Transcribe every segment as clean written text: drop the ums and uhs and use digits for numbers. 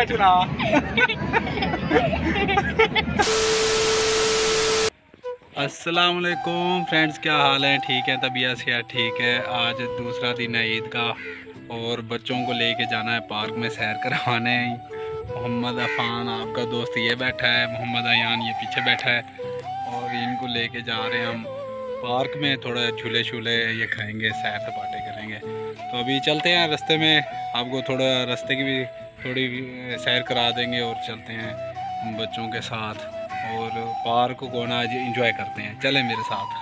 बैठना। अस्सलाम वालेकुम फ्रेंड्स, क्या हाल है? ठीक है, तबीयत से ठीक है। आज दूसरा दिन है ईद का और बच्चों को लेके जाना है पार्क में सैर करवाने। मोहम्मद अफान आपका दोस्त ये बैठा है, मोहम्मद अयान ये पीछे बैठा है और इनको लेके जा रहे हैं हम पार्क में। थोड़ा झूले शूले ये खाएंगे, सैर सपाटे करेंगे। तो अभी चलते हैं रास्ते में, आपको थोड़ा रास्ते की भी थोड़ी सैर करा देंगे और चलते हैं बच्चों के साथ और पार्क को ना आज इंजॉय करते हैं। चलें मेरे साथ।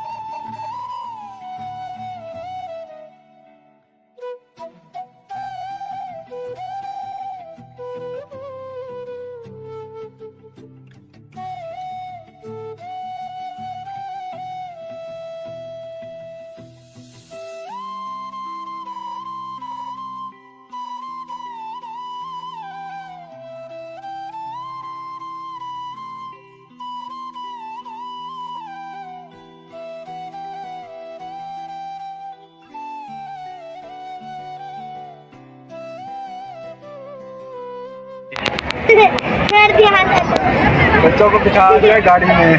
बच्चों को बिठा दिया गाड़ी में।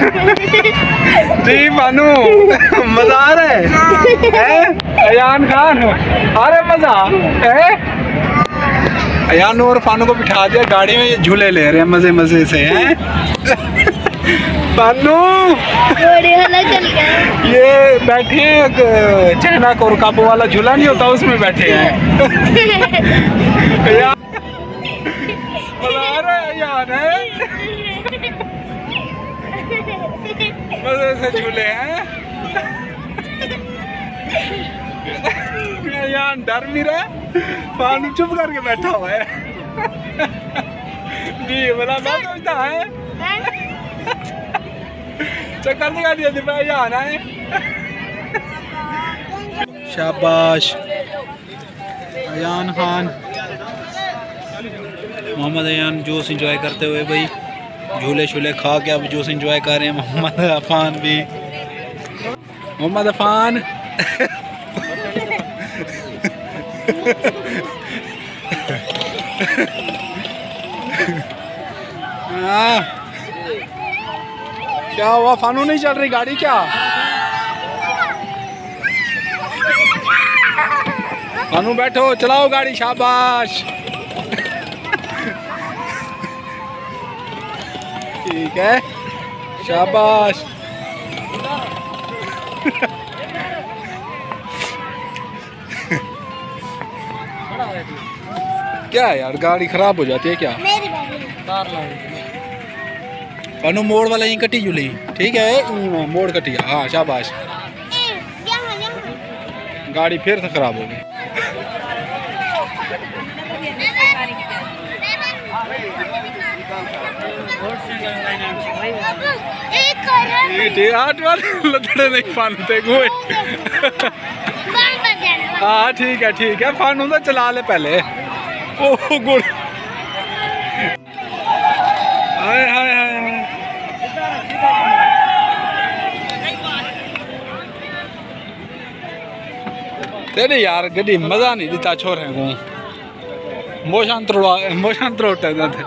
जी मानू मजा आ रहा है? अयान खान अरे मजा है। अयान और फानू को बिठा दिया गाड़ी में, ये झूले ले रहे हैं मजे मजे से हैं। फानू ये बैठे हैं चाइना कोर काबू वाला झूला नहीं होता, उसमें बैठे हैं। मजा आ रहा है यार, मजे से झूले हैं। यार डर नहीं रहा, पानी चुप करके बैठा हुआ है। जी बोला मैं सोचता है चक्कर दिखा दिया थी भाई आना है। शाबाश अयान खान, मोहम्मद अयान जूस एंजॉय करते हुए भाई, झूले शूले खा के अब जूस एंजॉय कर रहे हैं। मोहम्मद अफान भी, मोहम्मद अफान क्या हुआ? फानू नहीं चल रही गाड़ी क्या? फानू बैठो, चलाओ गाड़ी। शाबाश ठीक है, शाबाश। क्या यार गाड़ी खराब हो जाती है क्या? कानू मोड़ वाला यहीं कटी जुली, ठीक है मोड़ कटी। हाँ शाबाश, गाड़ी फिर से खराब हो गई। लड़े नहीं फानते गुए। हाँ ठीक है फानू तो चला ले पहले। ओह गुड़, हाय हाय हाय। तेरे यार गड्डी मजा नहीं दिता छोरे को, मोशन त्रोटे थे।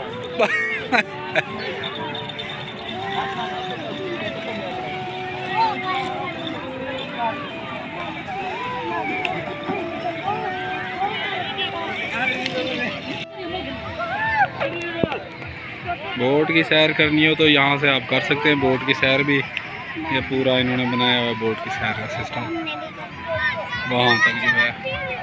बोट की सैर करनी हो तो यहाँ से आप कर सकते हैं बोट की सैर भी। ये पूरा इन्होंने बनाया हुआ है बोट की सैर का सिस्टम, वहाँ तक जो है।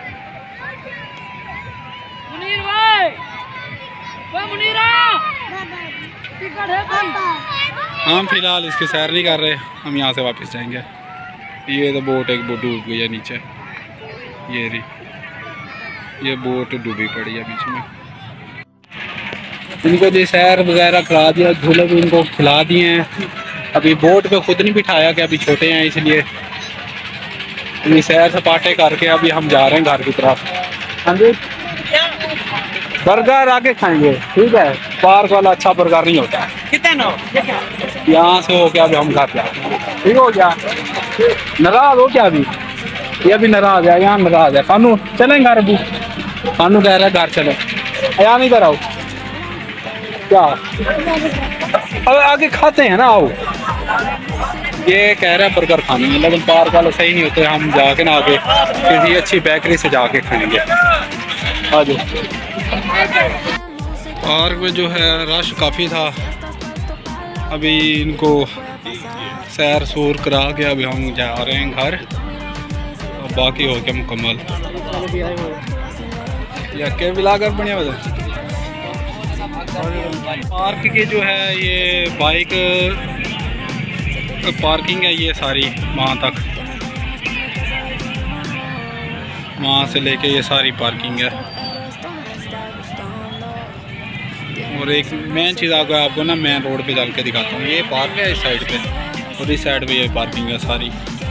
हम फिलहाल इसकी सैर नहीं कर रहे, हम यहाँ से वापस जाएंगे। ये तो बोट एक बोट डूब गई है नीचे, ये बोट डूबी पड़ी है बीच में। इनको जो सैर वगैरह करा दिया, झूले भी इनको खिला दिए हैं। अभी बोट पे खुद नहीं बिठाया कि अभी छोटे हैं, इसलिए अभी सैर सपाटे करके अभी हम जा रहे हैं घर की तरफ। हाँ जी, बर्गर आके खाएंगे, ठीक है। पार्क वाला अच्छा बर्गर नहीं होता है। यहाँ से हो क्या अभी हम घर जाए, ठीक हो गया। नाराज हो क्या अभी? ये अभी नाराज है, यहाँ नाराज है। खानू चलें घर, अभी खानू कह रहा है घर चले। अयान इधर आओ। क्या अब आगे खाते हैं ना, आओ। ये कह रहा है बर्गर खाने में, लेकिन पार्क वाले सही नहीं होते, हम जाके ना आगे किसी अच्छी बेकरी से जाके खाएंगे। आ जाओ। पार्क में जो है रश काफ़ी था, अभी इनको सैर सूर करा के अभी हम जा रहे हैं घर, और बाकी हो गया मुकम्मल। या के बिलाकर बढ़िया बता। पार्क के जो है ये बाइक पार्किंग है, ये सारी वहाँ तक, वहाँ से लेके ये सारी पार्किंग है। और एक मेन चीज़ आपको ना मेन रोड पे चल के दिखाता हूँ। ये पार्क है इस साइड पे, और इस साइड पे ये पार्किंग है सारी।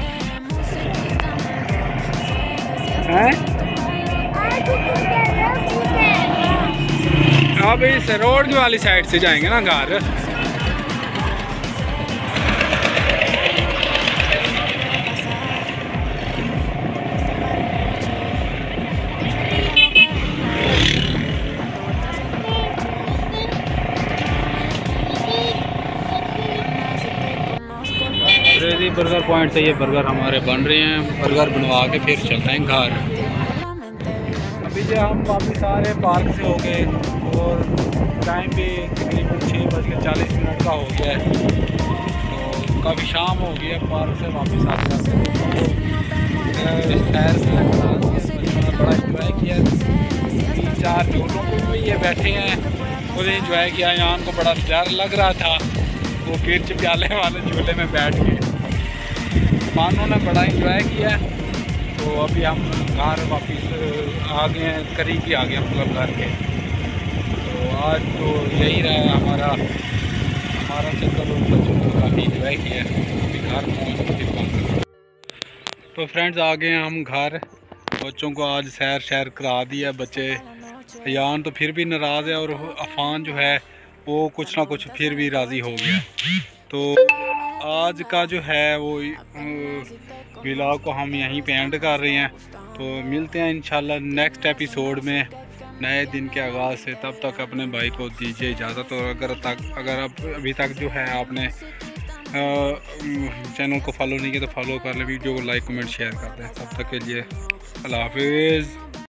अब इस रोड वाली साइड से जाएंगे ना घर। बर्गर पॉइंट से ये बर्गर हमारे बन रहे हैं, बर्गर बनवा के फिर चलते हैं घर। अभी जो हम वापस आ रहे हैं पार्क से हो गए, और टाइम भी तकरीबन 6:40 का हो गया है, तो काफ़ी शाम हो गई है। पार्क से वापस आते सैर से बड़ा इंजॉय किया, 3-4 झूलों को ये बैठे हैं, फुल इंजॉय किया। यहाँ को बड़ा डर लग रहा था, वो मिर्च प्याले वाले झूले में बैठ के मानो ने बड़ा इंजॉय किया। तो अभी हम घर वापस आ गए हैं, करीब ही आ गए मतलब घर के। तो आज तो यही रहा हमारा चक्कर, बच्चों को काफ़ी इंजॉय किया। अभी घर पहुँच। तो फ्रेंड्स आ गए हैं हम घर, बच्चों को आज सैर करा दिया। बच्चे यान तो फिर भी नाराज़ है, और अफान जो है वो कुछ ना कुछ फिर भी राज़ी हो गया। तो आज का जो है वो व्लॉग को हम यहीं पे एंड कर रहे हैं। तो मिलते हैं इंशाल्लाह नेक्स्ट एपिसोड में नए दिन के आगाज़ से। तब तक अपने भाई को दीजिए इजाज़त, और अगर आप अभी तक जो है आपने चैनल को फॉलो नहीं किया तो फॉलो कर लें, वीडियो को लाइक कमेंट शेयर कर दें। तब तक के लिए अल्लाह हाफिज़।